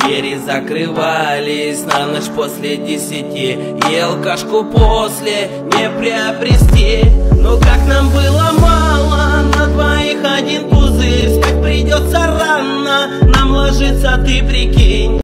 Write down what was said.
двери закрывались на ночь после 10, и алкашку после не приобрести. Но как нам было мало, на двоих один пузырь, спать придется рано, нам ложиться, ты прикинь.